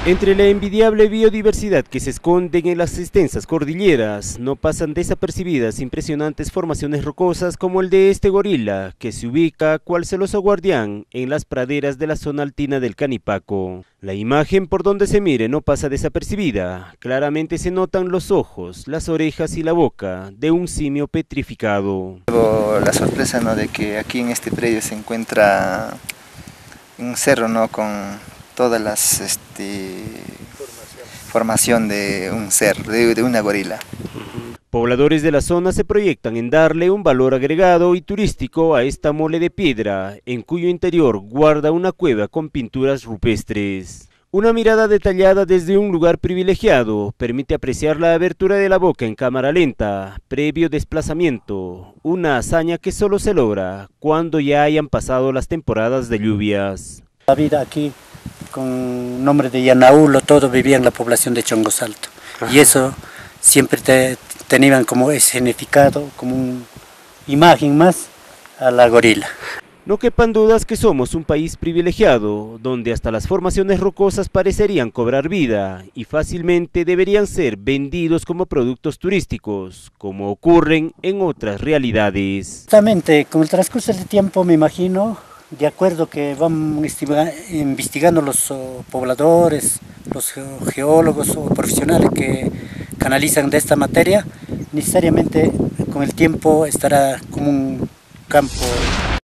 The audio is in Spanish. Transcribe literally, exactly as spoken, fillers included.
Entre la envidiable biodiversidad que se esconde en las extensas cordilleras, no pasan desapercibidas impresionantes formaciones rocosas como el de este gorila, que se ubica cual celoso guardián en las praderas de la zona altina del Canipaco. La imagen por donde se mire no pasa desapercibida, claramente se notan los ojos, las orejas y la boca de un simio petrificado. La sorpresa, ¿no?, de que aquí en este predio se encuentra un cerro, ¿no?, con todas las este, formación de un ser, de, de una gorila. Pobladores de la zona se proyectan en darle un valor agregado y turístico a esta mole de piedra, en cuyo interior guarda una cueva con pinturas rupestres. Una mirada detallada desde un lugar privilegiado permite apreciar la abertura de la boca en cámara lenta, previo desplazamiento, una hazaña que solo se logra cuando ya hayan pasado las temporadas de lluvias. La vida aquí, con nombre de Yanaulo, todo vivía en la población de Chongosalto. Ajá. Y eso siempre te, tenían como escenificado, como una imagen más a la gorila. No quepan dudas que somos un país privilegiado, donde hasta las formaciones rocosas parecerían cobrar vida y fácilmente deberían ser vendidos como productos turísticos, como ocurren en otras realidades. Exactamente, con el transcurso del tiempo me imagino, de acuerdo que van investigando los pobladores, los geólogos o profesionales que canalizan de esta materia, necesariamente con el tiempo estará como un campo